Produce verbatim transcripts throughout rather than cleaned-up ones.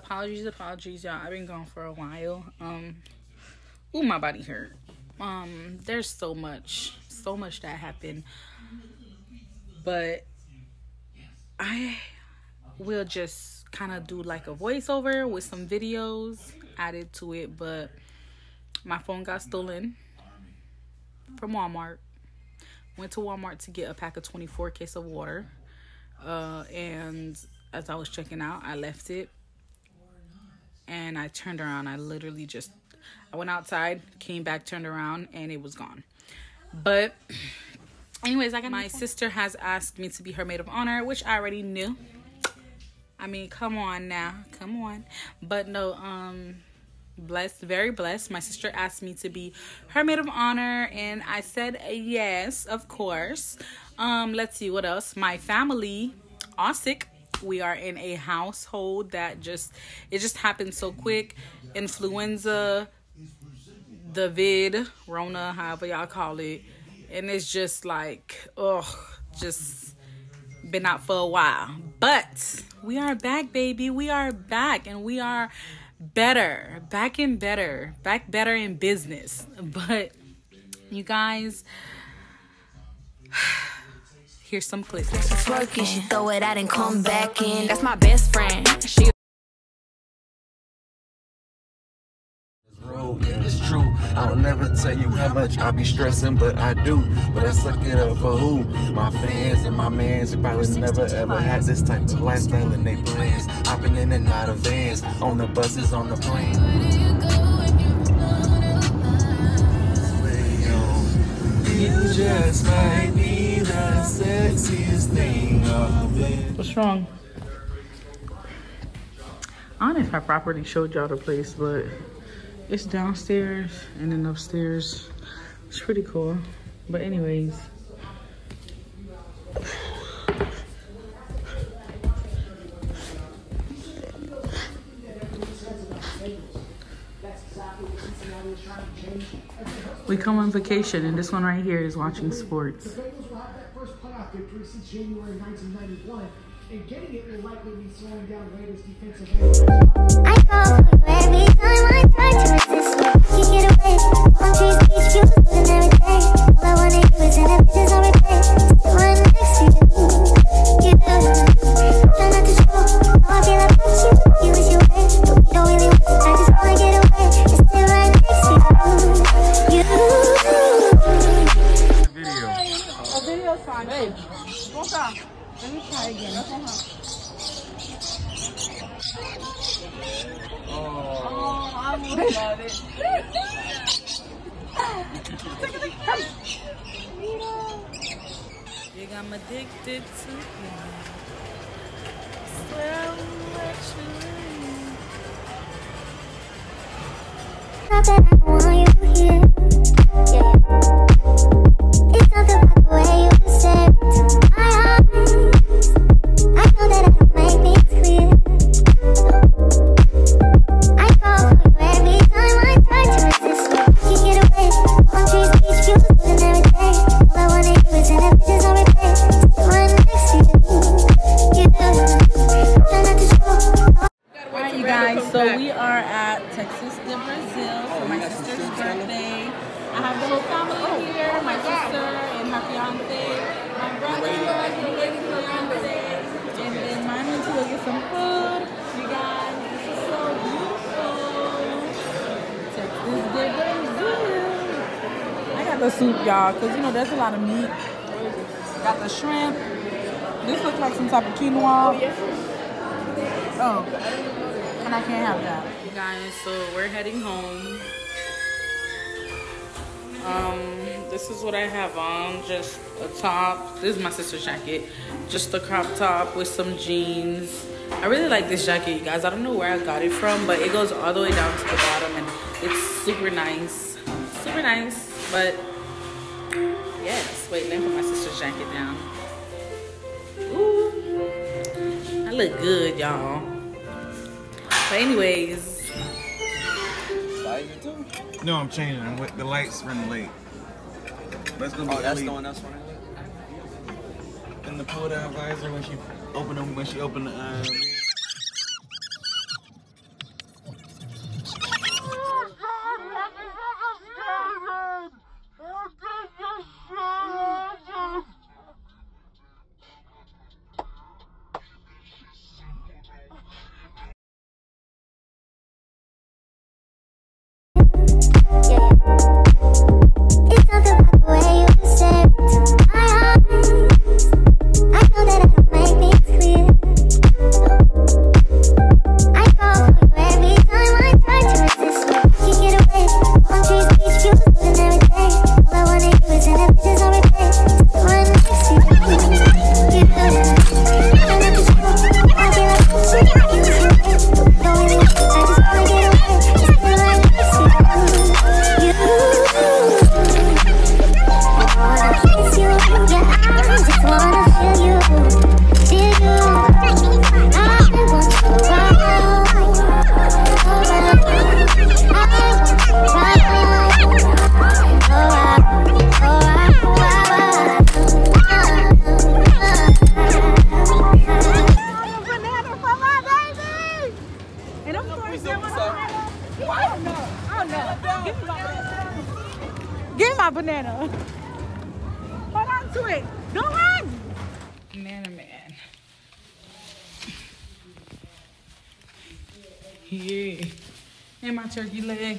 apologies, apologies, y'all. I've been gone for a while. Um, ooh, my body hurt. Um, there's so much, so much that happened. But I will just kind of do like a voiceover with some videos added to it. But my phone got stolen from Walmart. Went to Walmart to get a pack of twenty-four case of water. Uh, and as I was checking out, I left it. And I turned around. I literally just, I went outside, came back, turned around, and it was gone. But anyways, I got my sister has asked me to be her maid of honor, which I already knew. I mean, come on now. Come on. But no, um... blessed, very blessed. My sister asked me to be her maid of honor, and I said yes, of course. Um, let's see what else. My family, all sick. We are in a household that just, it just happened so quick. Influenza, the vid, Rona, however y'all call it. And it's just like, ugh, just been out for a while. But we are back, baby. We are back, and we are better, back and better, back better in business. But you guys, here's some clips. She's working, she throw it out and come back in. That's my best friend. She It's true. I'll never tell you how much I be stressing, but I do. But I suck it up for who? My fans and my mans who probably never ever had this type of lifestyle in their plans. Hopping in and out of vans, on the buses, on the plane. You just might be the sexiest thing of it. What's wrong? I don't know if I properly showed y'all the place, but it's downstairs and then upstairs. It's pretty cool. But anyways, we come on vacation, and this one right here is watching sports. The Bengals will have that first playoff victory since January nineteen ninety-one, and getting it will likely be slowing down Raiders' defensive end. I fall for you every time I try to resist. You get away, on trees, beach views, and every day. All I wanna do is in the bitches on replay. Still right next to you. You do. Try not to show how I feel about you. You wish you away, but we don't really want to. I just wanna get away. It's still right next to you. You. Video. A video's fine. Babe, what's up? Let me try again. That's one hot. Oh, I would love it. Think I'm addicted to you. So much. Not that I want you here. Yeah. It's something about the way you say it to my eyes. I know that I don't make things clear. I fall for you every time I try to resist. You get away, on trees, beach views, and every day. All I wanna do is in the bitches on replay. Still right next to you. You do. Try not to show. Alright, you guys, so we are at Texas de Brazil for my sister's birthday. I have the whole family here, my sister and her fiance, my brother and his fiance, and then mine went to go get some food. You guys, this is so beautiful. Texas de Brazil. I got the soup, y'all, because you know there's a lot of meat. Got the shrimp. This looks like some type of quinoa. Oh, and I can't have that. You guys, so we're heading home. Um, this is what I have on, just a top. This is my sister's jacket. Just a crop top with some jeans. I really like this jacket, you guys. I don't know where I got it from, but it goes all the way down to the bottom, and it's super nice. Super nice, but yes. Wait, let me put my sister's jacket down. Ooh, I look good, y'all. But anyways. No, I'm changing them. With the lights running late. That's gonna be oh, that's late. the one that's running late. And the pull down visor when she open them when she opened the uh, Get my banana. Hold on to it. Don't run. Man, oh man. Yeah. And my turkey leg.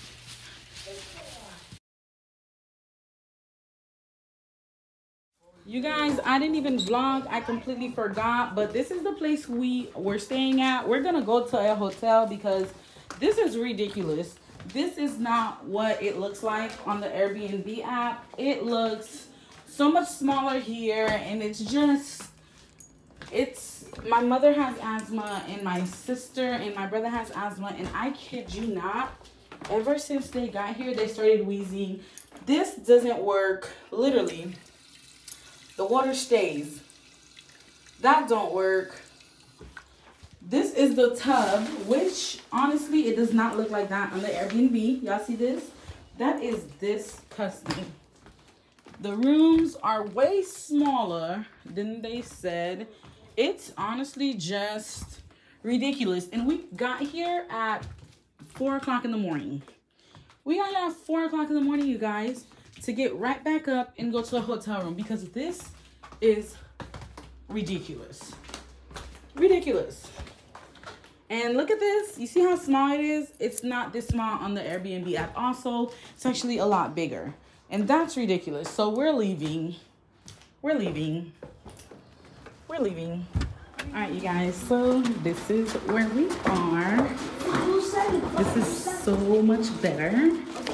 You guys, I didn't even vlog. I completely forgot. But this is the place we were staying at. We're going to go to a hotel because this is ridiculous. This is not what it looks like on the Airbnb app. It looks so much smaller here. And it's just, it's, my mother has asthma and my sister and my brother has asthma. And I kid you not, ever since they got here, they started wheezing. This doesn't work, literally. The water stays. That don't work. This is the tub, which honestly, it does not look like that on the Airbnb. Y'all see this? That is disgusting. The rooms are way smaller than they said. It's honestly just ridiculous. And we got here at four o'clock in the morning. We got here at four o'clock in the morning, you guys, to get right back up and go to a hotel room because this is ridiculous. Ridiculous. And look at this. You see how small it is? It's not this small on the Airbnb app. Also, it's actually a lot bigger. And that's ridiculous. So we're leaving. We're leaving. We're leaving. All right, you guys. So this is where we are. This is so much better.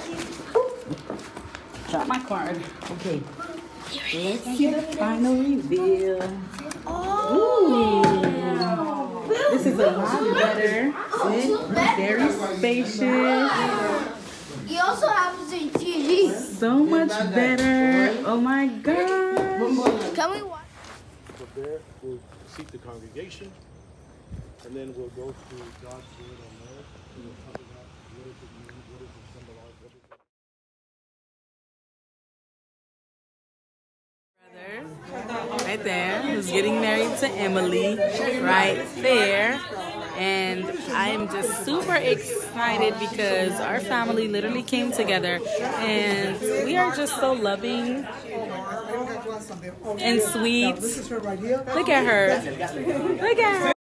Drop my card. Okay. Let's see the final reveal. Ooh. This is a lot better. It's very spacious. You also have a T V. So much better. Oh my God. Can we watch? From there, we'll seat the congregation, and then we'll go to God's word on there. And we'll talk about what does it mean, what does it symbolize, what does it... Right there, who's getting married to Emily, right there. And I am just super excited because our family literally came together and we are just so loving and sweet. Look at her. Look at her.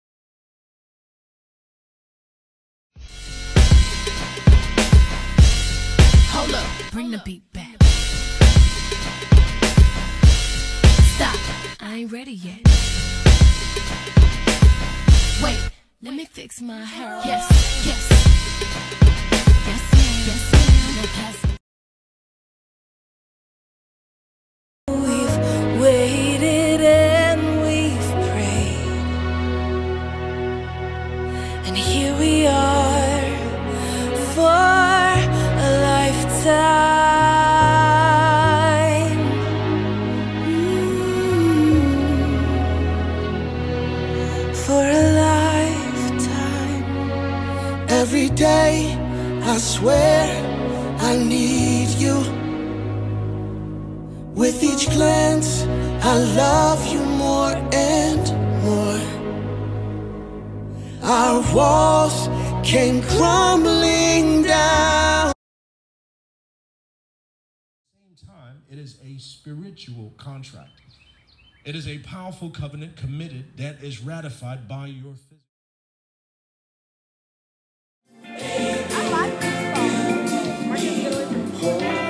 Hold up, bring the beat back. Stop, I ain't ready yet. Wait, let me fix my hair. Yes, yes. Yes, ma'am. Yes, ma'am. We've waited and we've prayed, and here we are for a lifetime. For a lifetime. Every day, I swear I need you. With each glance, I love you more and more. Our walls came crumbling down. At the same time, it is a spiritual contract. It is a powerful covenant committed that is ratified by your physical. I like this song. Are you good?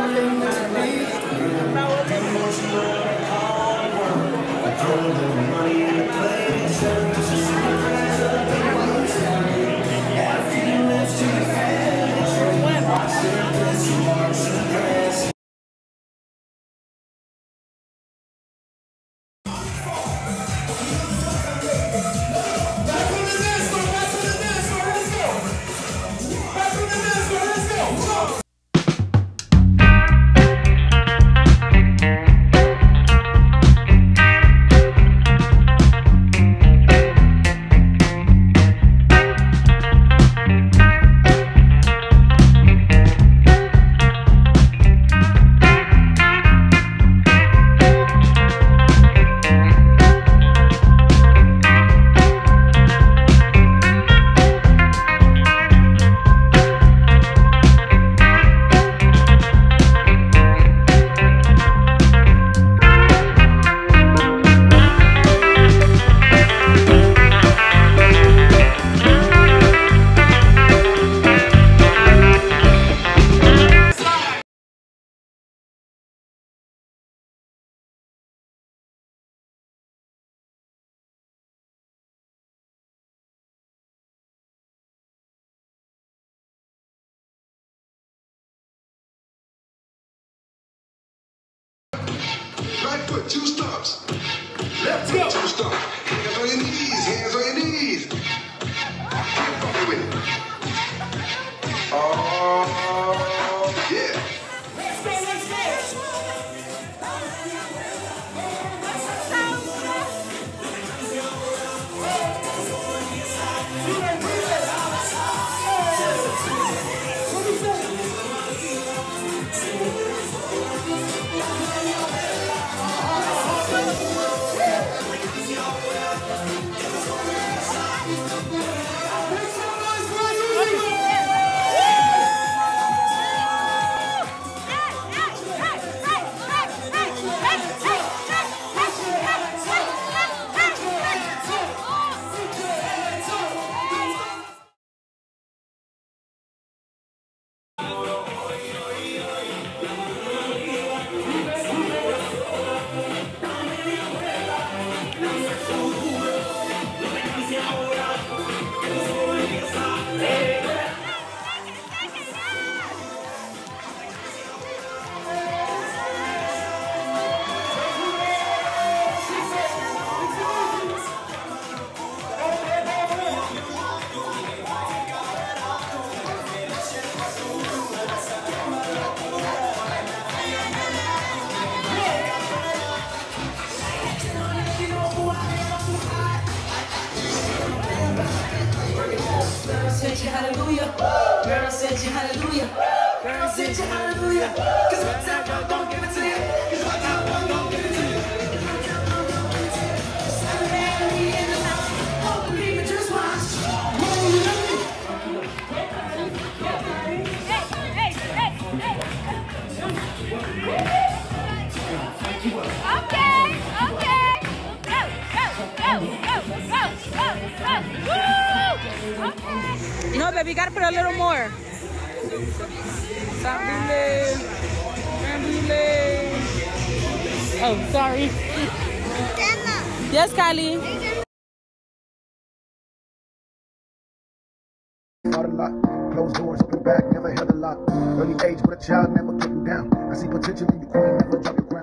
Right foot, two stumps. Left foot, two stumps. Hands on your knees, hands on your knees. Get funky with it. Oh, yeah. Let's go, let's go. Said you hallelujah. Girl said you hallelujah. Girl said you hallelujah. Cause what's that girl gon' give it to you? Cause what's that girl gon' give it to you? Saturday in the house. Don't believe it, just watch. Hey, hey, hey, okay, okay. Go, go, go, go, go, go, go. Woo! Okay. No, baby, you gotta put a little more. Stop doing. Oh, sorry. Yes, Kylie. Out a lot, closed doors, open back, never held a lock. Early age, but a child never getting down. I see potential in the queen, never drop the ground.